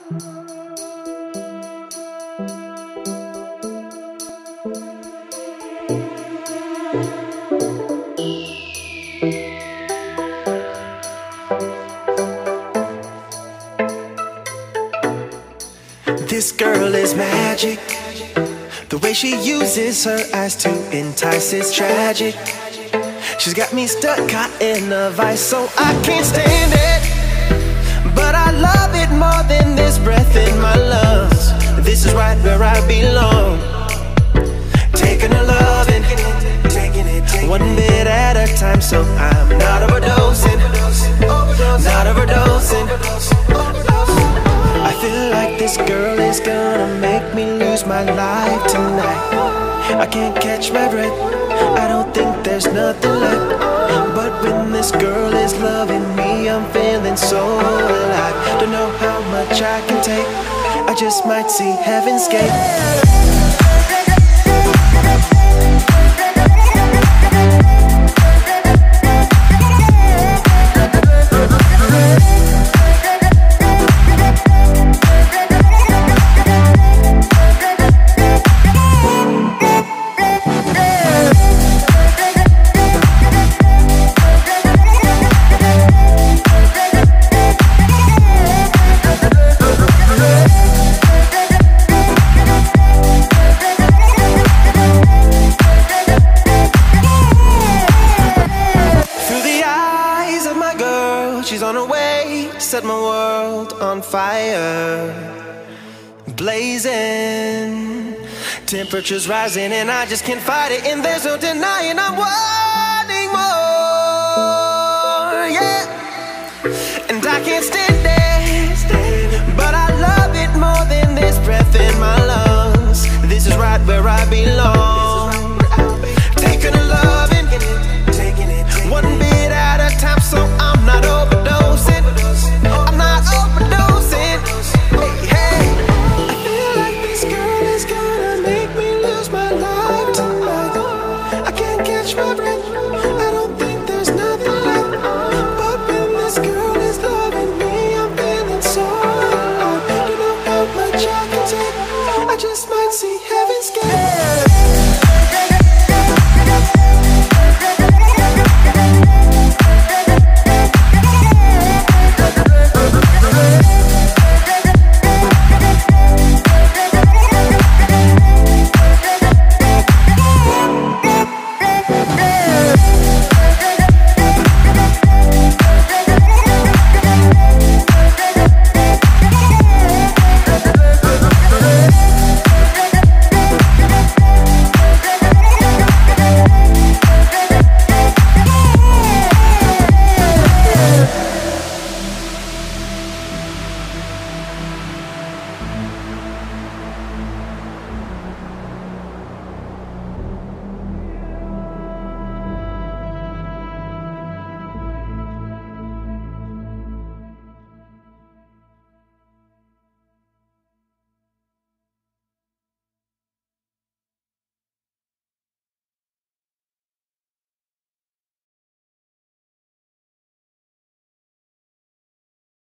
This girl is magic. The way she uses her eyes to entice is tragic. She's got me stuck, caught in a vice, so I can't stand it. But I love it more than this breath in my lungs. This is right where I belong. Taking her loving, one bit at a time, so I'm not overdosing, not overdosing. I feel like this girl is gonna make me lose my life tonight. I can't catch my breath, I don't think there's nothing left. But when this girl is loving me, I'm feeling so alive. Don't know how much I can take, I just might see heaven's gate. She's on her way to set my world on fire, blazing. Temperature's rising and I just can't fight it, and there's no denying I'm wanting more, yeah. And I can't stand